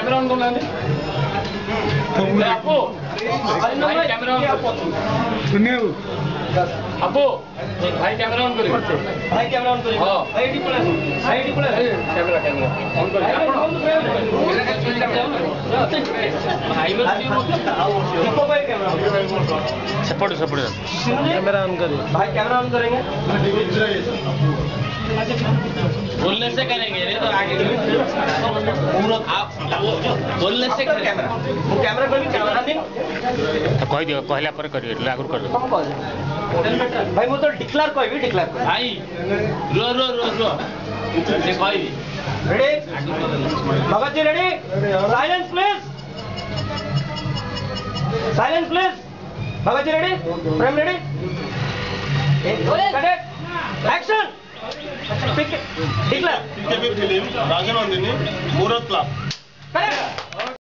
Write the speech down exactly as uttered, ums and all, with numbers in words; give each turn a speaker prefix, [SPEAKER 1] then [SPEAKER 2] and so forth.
[SPEAKER 1] camera on करना है आपको भाई कैमरा ऑन
[SPEAKER 2] सुनिए
[SPEAKER 1] आपको भाई कैमरा ऑन करिए
[SPEAKER 3] भाई कैमरा ऑन करिए
[SPEAKER 1] हां
[SPEAKER 3] आईडी पड़ा आईडी पड़ा
[SPEAKER 1] कैमरा कैमरा ऑन करिए भाई
[SPEAKER 3] दीपक भाई camera
[SPEAKER 2] support support
[SPEAKER 3] camera on करिए भाई कैमरा ऑन करेंगे
[SPEAKER 1] बोलने से करेंगे नहीं तो आगे पूरा आप बोलने से
[SPEAKER 3] कैमरा वो कैमरा कोई कैमरा नहीं
[SPEAKER 2] तो कह दियो पहला पर करिए लागू कर दो
[SPEAKER 3] भाई वो तो डिक्लेयर कोई भी डिक्लेयर
[SPEAKER 1] भाई रो रो रो रो से कोई
[SPEAKER 3] ready Bhagat ji ready silence please silence please Bhagat ji ready frame ready cut action declare
[SPEAKER 4] film Rajan मुहूर्त क्लब